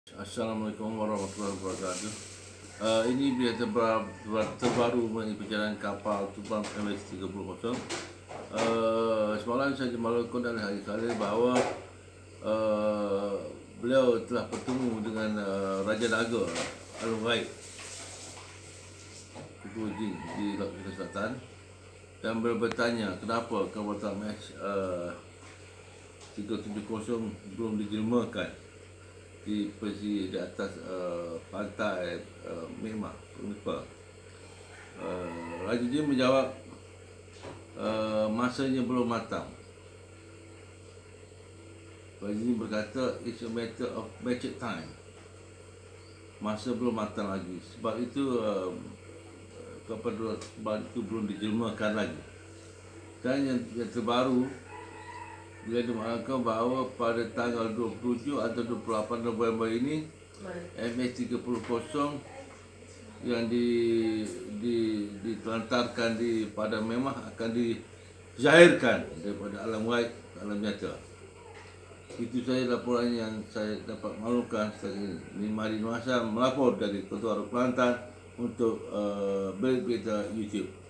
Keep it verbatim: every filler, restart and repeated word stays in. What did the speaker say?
Assalamualaikum warahmatullahi wabarakatuh. Uh, ini berita terbaru, terbaru mengenai perjalanan kapal Tumpang M H tiga puluh. Uh, semalam saya dimaklumkan oleh Haji Khalil bahawa uh, beliau telah bertemu dengan uh, Raja Naga Al-Ghaib Tuku Jin di Laut Cina Selatan, dan beliau bertanya kenapa kapal M H tiga tujuh kosong belum dijelmakan di posisi di atas uh, pantai uh, Myanmar, Nepal. Uh, Raja Jin menjawab uh, masanya belum matang. Raja Jin berkata it's a matter of magic time. Masa belum matang lagi. Sebab itu uh, kapal itu belum dijelmakan lagi. Dan yang, yang terbaru, dia dimaklumkan bahawa pada tanggal dua puluh tujuh atau dua puluh lapan November ini M H tiga puluh yang di, di, ditelantarkan di Padang Memah akan dizahirkan daripada alam ghaib ke alam nyata. Itu saja laporan yang saya dapat maklumkan. Saya ini Mahdi Nur Hasan melapor dari Kota Waru Kelantan untuk uh, berita YouTube.